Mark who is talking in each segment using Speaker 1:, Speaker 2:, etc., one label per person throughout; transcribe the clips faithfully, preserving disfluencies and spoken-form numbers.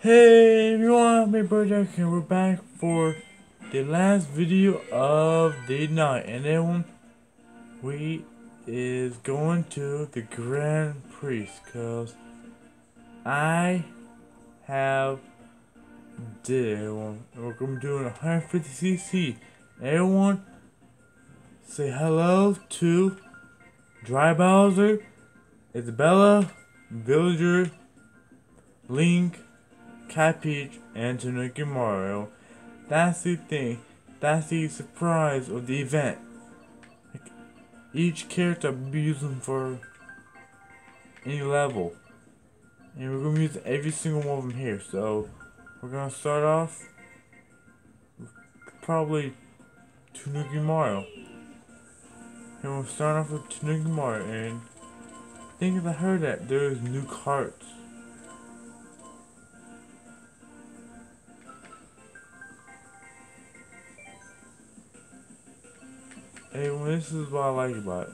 Speaker 1: Hey everyone, my birthday and we're back for the last video of the night, and then we is going to the Grand Prix cause I have did everyone, and we're gonna be doing one hundred fifty c c. Everyone, say hello to Dry Bowser, Isabella, Villager, Link, Cat Peach, and Tanooki Mario. That's the thing. That's the surprise of the event. Like, each character will be using for any level. And we're gonna use every single one of them here. So we're gonna start off with probably Tanooki Mario. And we'll start off with Tanooki Mario, and I think I heard that there's new carts. Hey, well, this is what I like about it.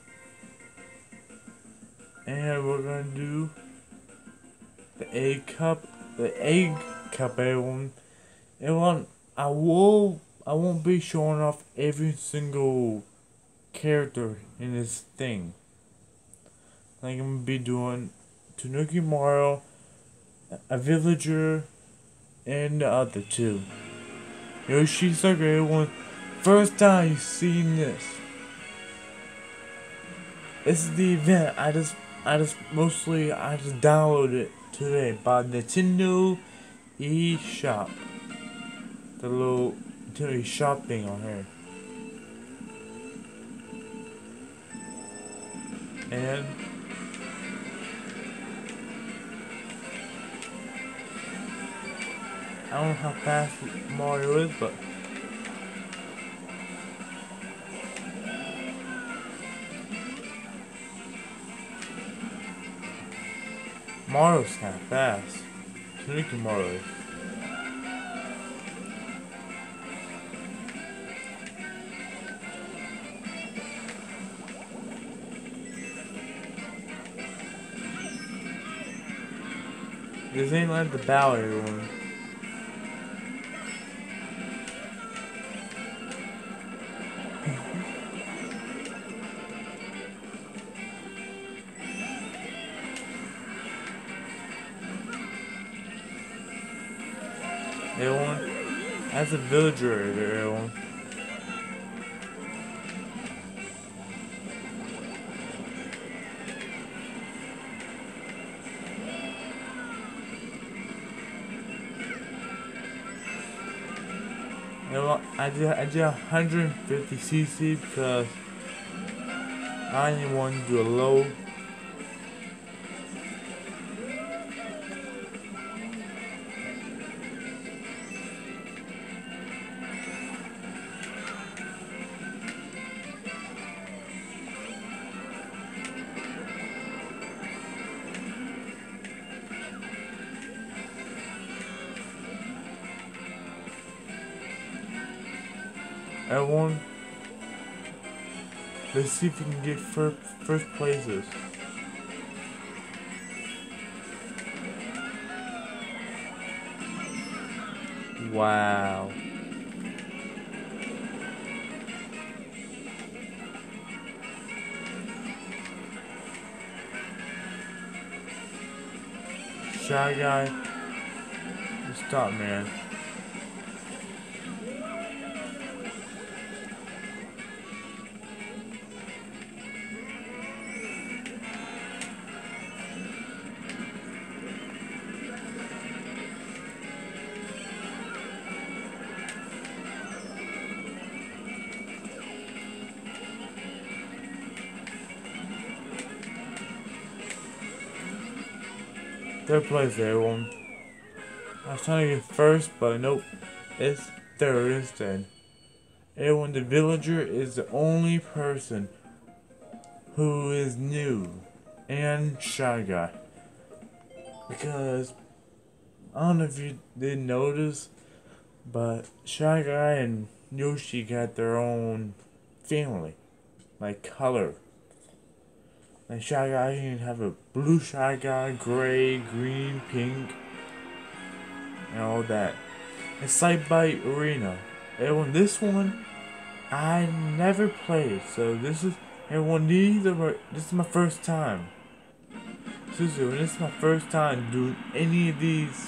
Speaker 1: And we're gonna do the egg cup, the egg cup, everyone. Everyone, I will, I won't be showing off every single character in this thing. Like I'm gonna be doing Tanooki Mario, a villager, and the other two. Yoshi Sucker, everyone. First time you've seen this. This is the event. I just, I just mostly, I just downloaded it today by Nintendo eShop. The little Nintendo eShop thing on here. And I don't know how fast Mario is, but Mario's kinda fast. Tanooki Mario. This ain't like the Bowser one. Everyone, that's a villager right there, everyone. Everyone, I did, I did one hundred fifty c c because I didn't want to do a low. Everyone, let's see if we can get first, first places. Wow. Shy Guy, stop, man. Third place, everyone. I was trying to get first, but nope. It's third instead. Everyone, the villager is the only person who is new and Shy Guy. Because, I don't know if you did notice, but Shy Guy and Yoshi got their own family. Like color. Like Shy Guy, you can have a blue Shy Guy, gray, green, pink. and all that. And Side by Arena. Everyone, this one I never played, so this is everyone. These are my, this is my first time. Seriously, this is my first time doing any of these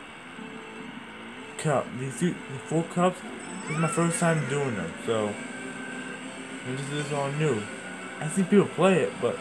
Speaker 1: cup. These two, the four cups. This is my first time doing them, so this is all new. I see people play it, but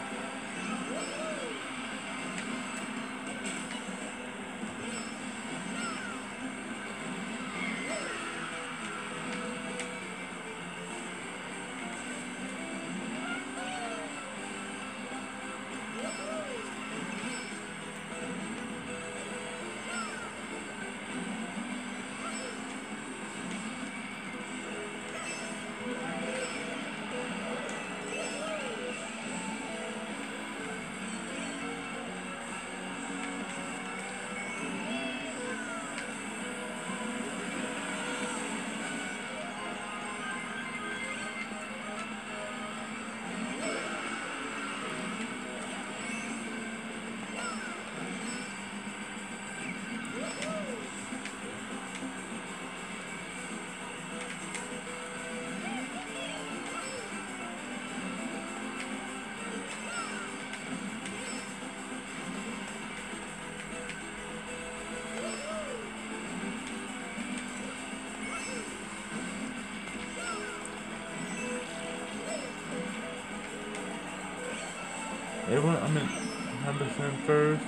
Speaker 1: everyone, I'm in one hundred percent first.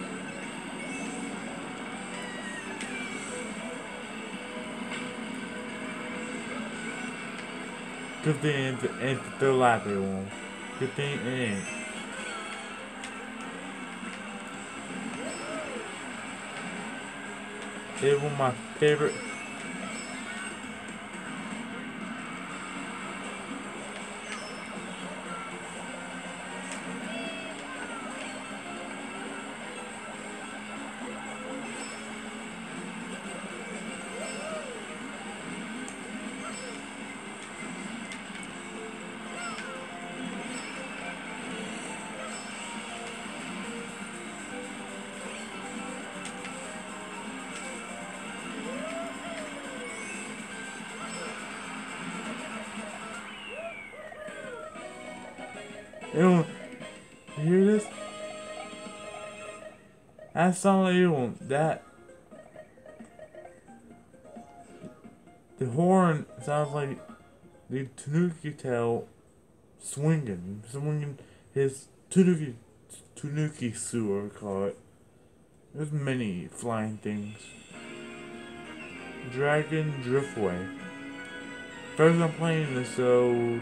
Speaker 1: Good thing it ain't the, ain't the third lap, everyone. Good thing it ain't. It was my favorite. Everyone, you hear this? That sounds like everyone. That the horn sounds like the Tanooki tail swinging, swinging his Tanooki Tanooki sewer cart. There's many flying things. Dragon Driftway. First I'm playing this, so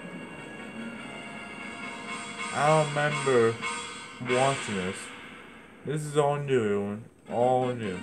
Speaker 1: I don't remember watching this. This is all new, everyone. All new.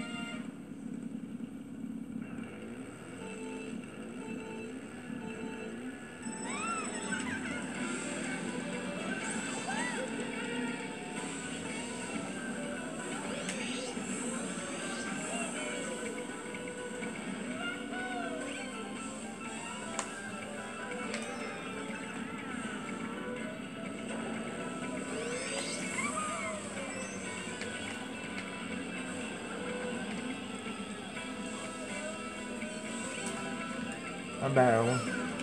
Speaker 1: I'm bad, everyone.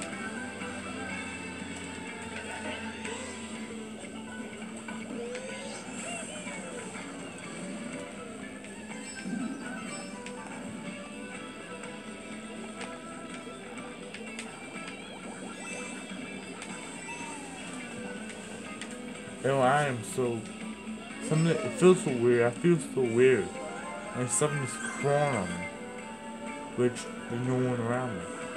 Speaker 1: Yo, I am so something. It feels so weird. I feel so weird, and something's crawling on me, which there's no one around me.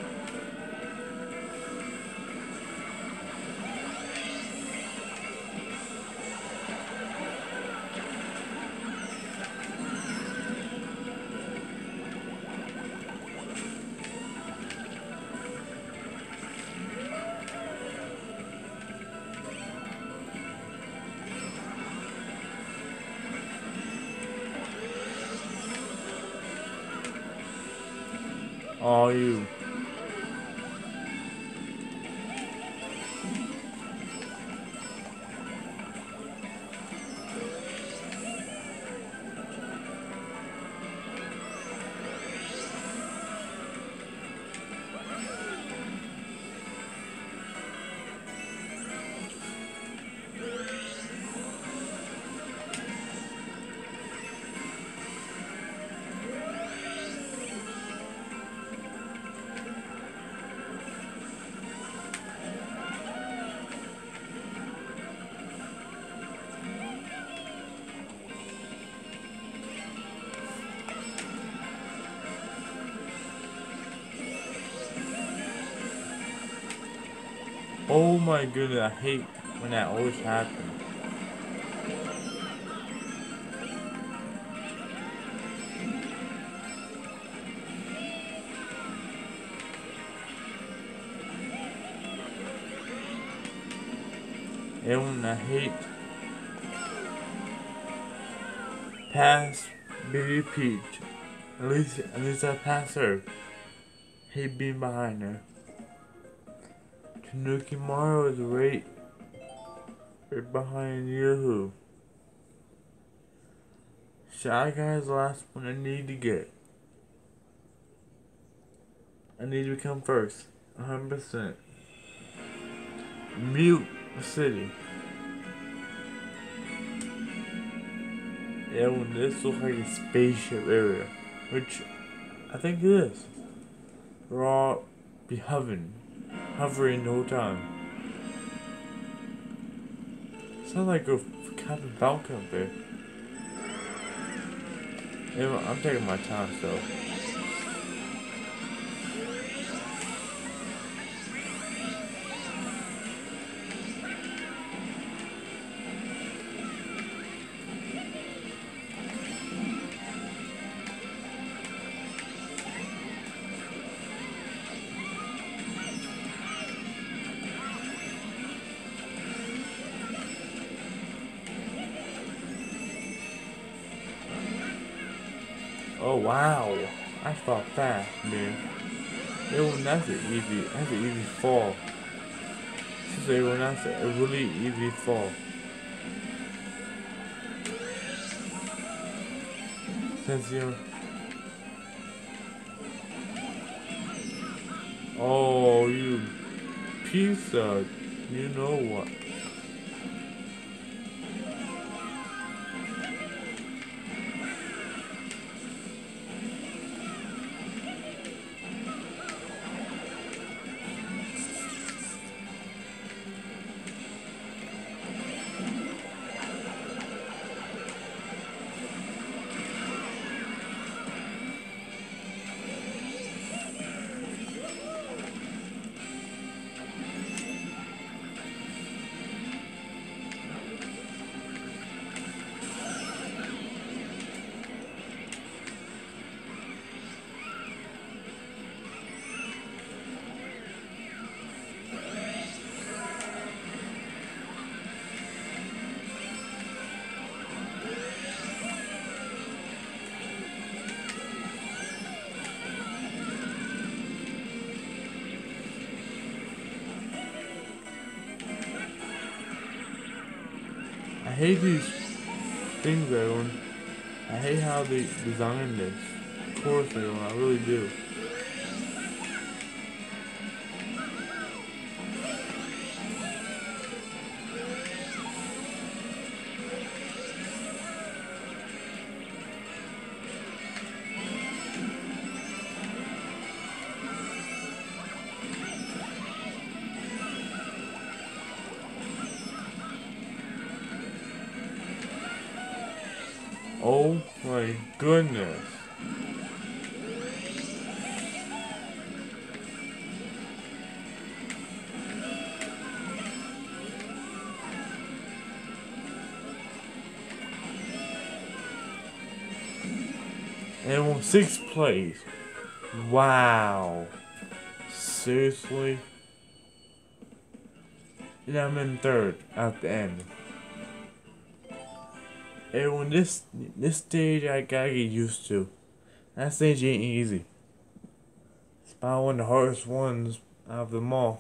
Speaker 1: Oh, you. Oh my goodness, I hate when that always happens. And when I hate pass Baby Peach. At least, at least I passed her. Hate being behind her. Tanooki Mario is right, right behind you. Shy Guy's the last one I need to get. I need to become first. one hundred percent. Mute City. Yeah, when this looks like a spaceship area. Which I think it is. We're all be hovering. Hovering the whole time. Sounds like a Captain Falcon up there. Yeah, I'm taking my time, so. Oh wow, I fought fast, man. Everyone, that's an easy, that's an easy fall. Since everyone, that's a really easy fall. Since you, oh you piece of, you know what? I hate these things, everyone. I hate how they designed this course, everyone. I really do. Oh my goodness. And won sixth place. Wow. Seriously? And I'm in third at the end. Everyone, this this stage I gotta get used to. That stage ain't easy. It's probably one of the hardest ones out of them all.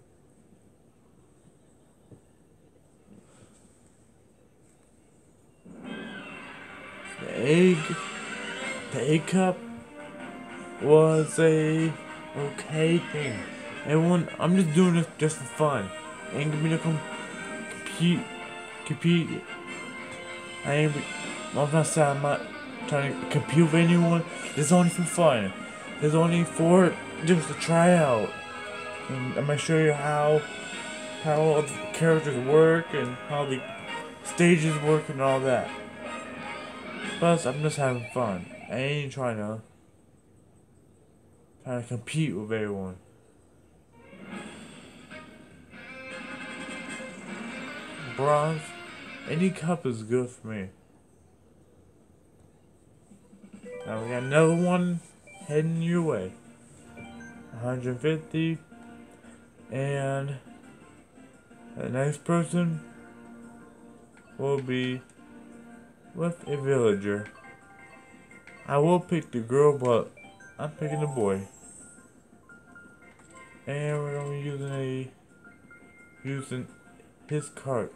Speaker 1: The egg, the egg cup was a okay thing. Everyone, I'm just doing this just for fun. Ain't gonna be to com compete, compete. I ain't. I'm not saying I'm not trying to compete with anyone. This is only for fun. This is only for just a tryout. And I'm gonna show you how how all the characters work and how the stages work and all that. Plus, I'm just having fun. I ain't trying to trying to compete with everyone. bronze. Any cup is good for me. Now we got another one heading your way. one hundred fifty. And the next person will be with a villager. I will pick the girl, but I'm picking the boy. And we're gonna be using a using his cart.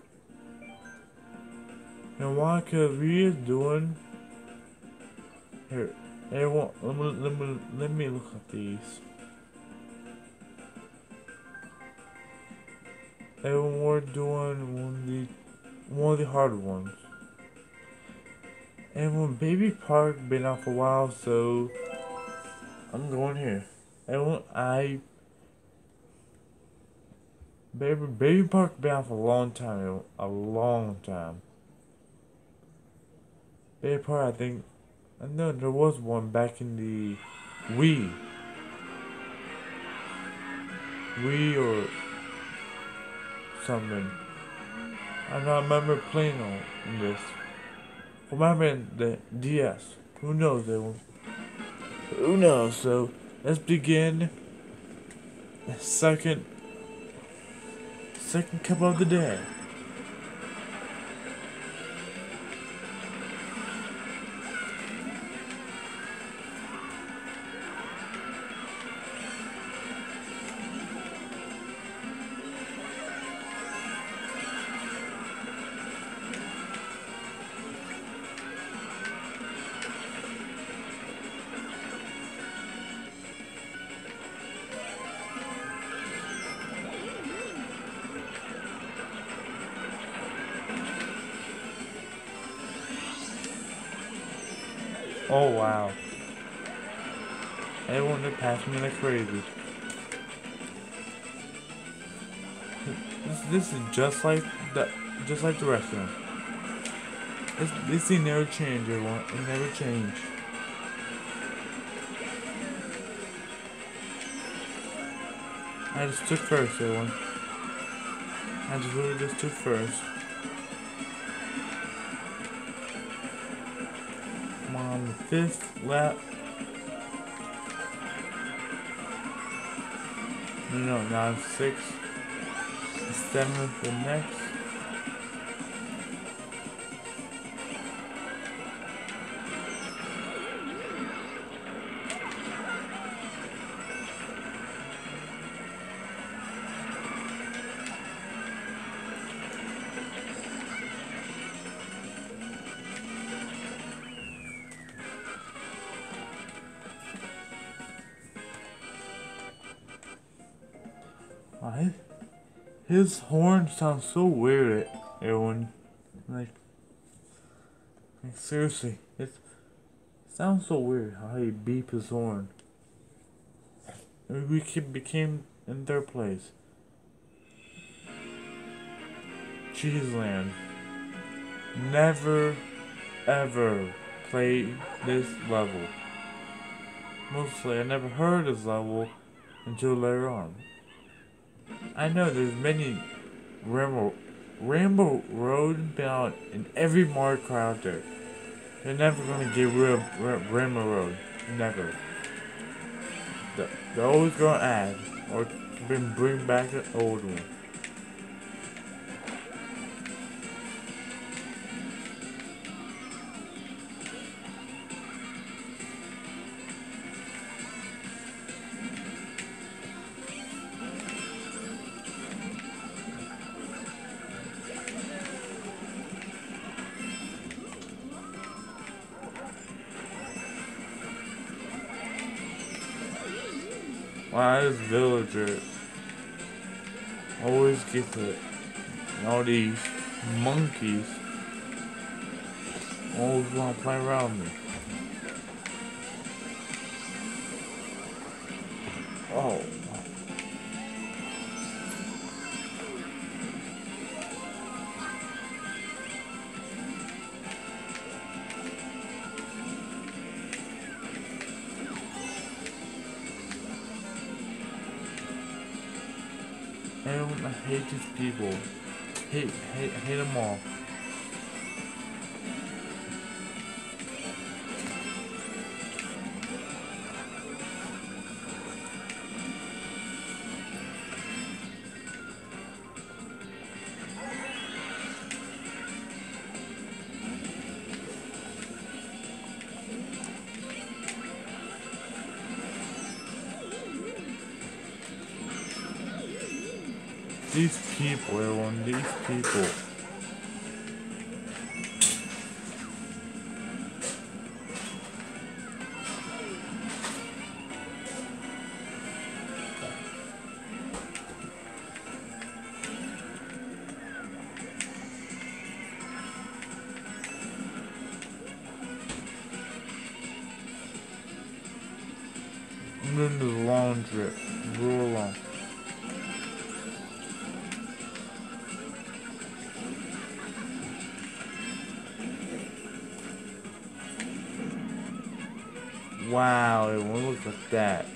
Speaker 1: And why? Cause we is doing here. Everyone, let me let me let me look at these. Everyone, we're doing one of the one of the hard ones. And when Baby Park been out for a while, so I'm going here. Everyone, I Baby Baby Park been out for a long time, a long time. Baby Park, I think, I know there was one back in the Wii, Wii or something. I don't remember playing on this. Remember in the D S. Who knows, everyone? Who knows? So let's begin the second second cup of the day. Oh wow. Everyone that passed me like crazy. This, this is just like the just like the rest of them. This, this thing never changed, everyone. It never changed. I just took first, everyone. I just really just took first. I'm on the fifth lap. No, no, now I'm sixth. Seventh the next. Why? His horn sounds so weird, everyone. Like, like seriously, it sounds so weird how he beep his horn. We became in third place. Cheeseland. Never, ever play this level. Mostly, I never heard this level until later on. I know there's many Rainbow, Rainbow Road bound in every Mario Kart out there. They're never gonna get rid of Rainbow Road. Never. They're, they're always gonna add or bring bring back the old one. Wow, this villager always gets it. And all these monkeys always want to play around me. Oh. And I hate these people. hate, hate, hate them all. These people, everyone, these people. I'm doing the long trip, real long. Wow, everyone, look at that.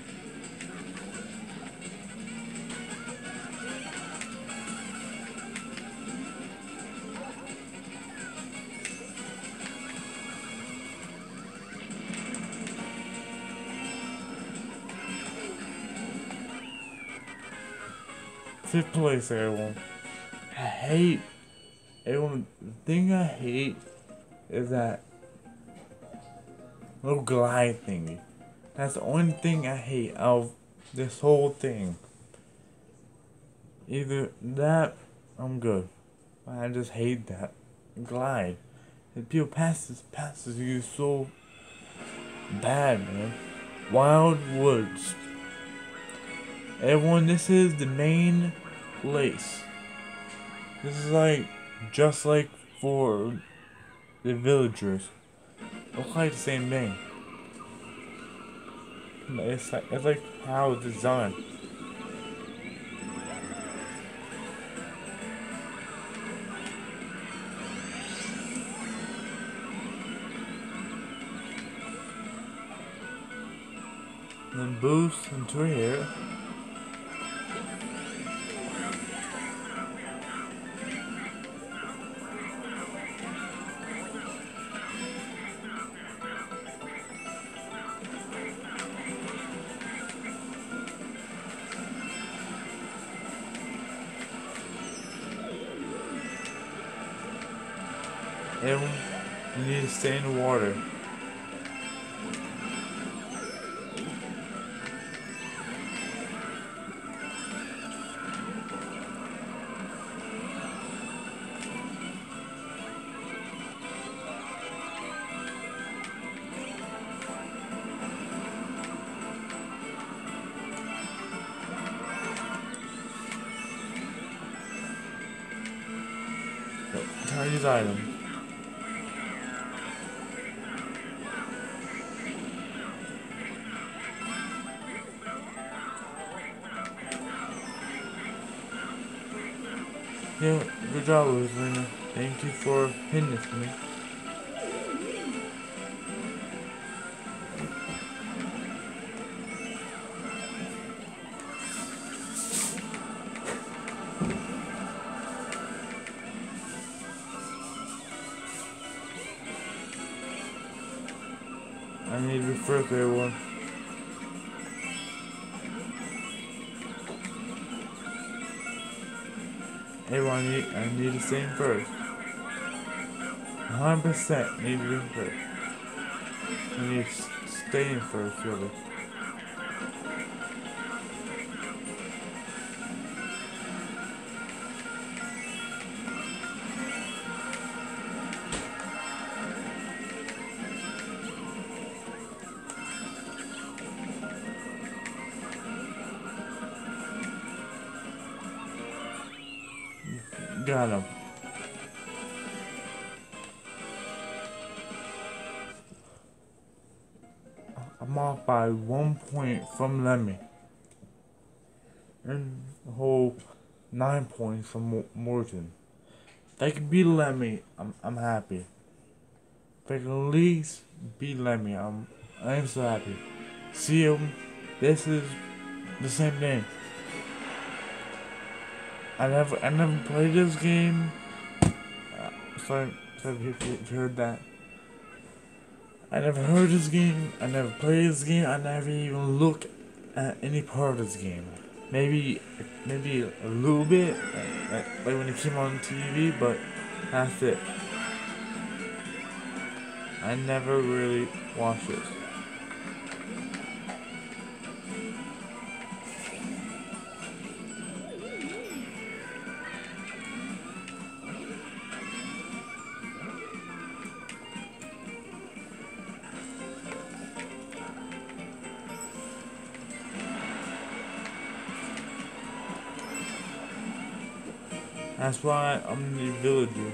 Speaker 1: Fifth place, everyone. I hate, everyone, the thing I hate is that little glide thingy. That's the only thing I hate of this whole thing. Either that, I'm good. But I just hate that glide. And people passes passes you so bad, man. Wild Woods. Everyone, this is the main place. This is like just like for the villagers. Look like the same thing. It's like it's like how it's designed. Then boost into here. Everyone, you need to stay in the water. Try these items. Yeah, good job, Luna. Thank you for hitting this for me. I need to be first, everyone. Everyone, I need, I need to stay in first. one hundred percent need to be in first. I need to stay in first, really. Got him. I'm off by one point from Lemmy. And a whole nine points from Morton. If I can beat Lemmy, I'm I'm happy. If I can at least beat Lemmy, I'm I'm so happy. See him, this is the same thing. I never, I never played this game. Uh, sorry, sorry if you if you heard that. I never heard this game. I never played this game. I never even looked at any part of this game. Maybe, maybe a little bit, like, like, like when it came on T V, but that's it. I never really watched it. That's why I'm the villager.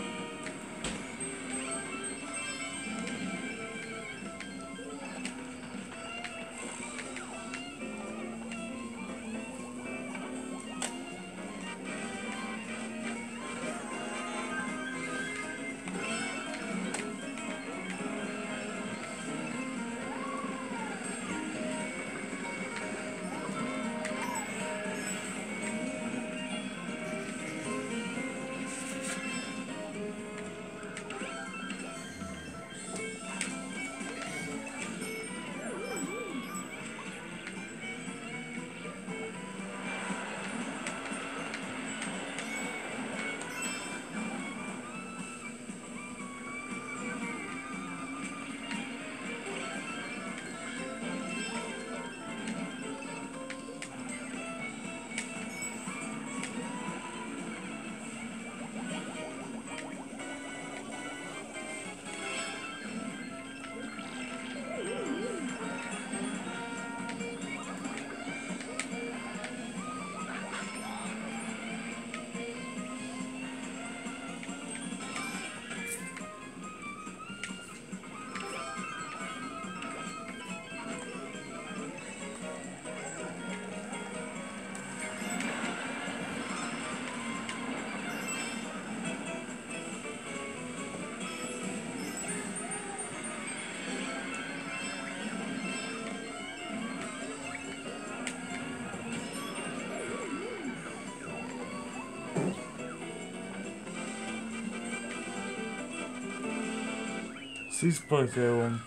Speaker 1: Six points, everyone.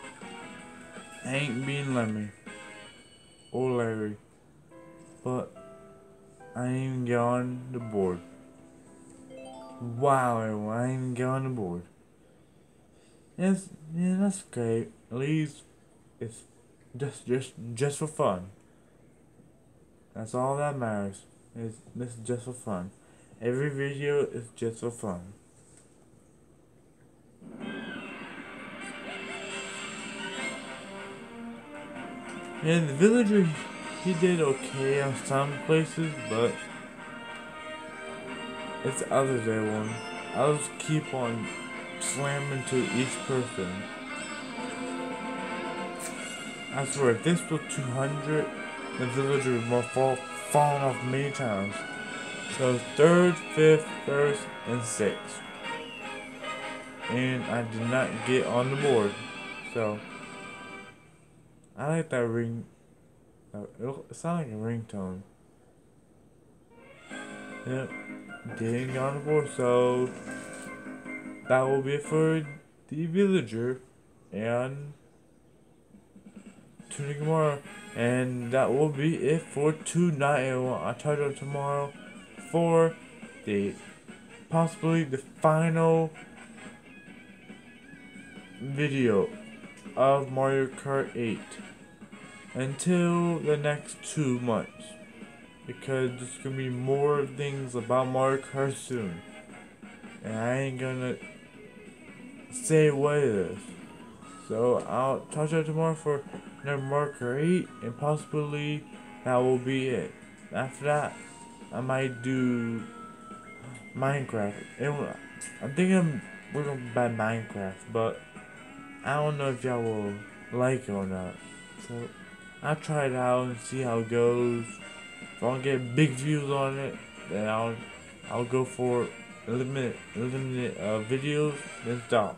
Speaker 1: Ain't being Lemmy or Larry, but I ain't even get on the board. Wow, everyone, I ain't even get on the board. Yes, yeah, that's great. At least it's just, just, just for fun. That's all that matters. Is this is just for fun. Every video is just for fun. And the villager, he did okay on some places, but it's others that won. I'll just keep on slamming to each person. I swear, if this was two hundred, the villager would have fall, fallen off many times. So third, fifth, first, and sixth. And I did not get on the board. So I like that ring. It sounds like a ringtone. Yep, didn't get on the board. So that will be it for the villager. And tune in tomorrow. And that will be it for tonight. I'll tell you tomorrow for the possibly the final video of Mario Kart eight until the next two months, because there's gonna be more things about Mario Kart soon, and I ain't gonna say what it is. So I'll talk to you tomorrow for another Mario Kart eight, and possibly that will be it. After that, I might do Minecraft. It, I'm thinking we're gonna buy Minecraft, but I don't know if y'all will like it or not. So I'll try it out and see how it goes. If I don't get big views on it, then I'll I'll go for eliminate eliminate uh, videos, then stop.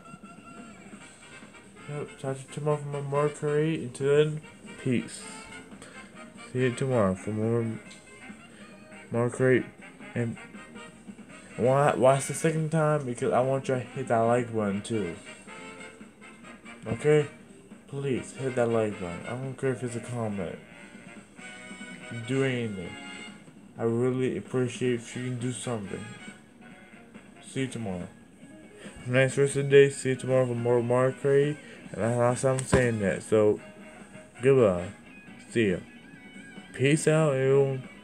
Speaker 1: Yep, talk to you tomorrow for my Mario Kart eight. Until then, peace. See you tomorrow for more Mario Kart eight And why watch the second time? Because I want you to hit that like button too. Okay? Please hit that like button. I don't care if it's a comment. Do anything. I really appreciate if you can do something. See you tomorrow. Nice rest of the day. See you tomorrow for more Mario Kart. And that's how I'm saying that. So, goodbye. See ya. Peace out, everyone.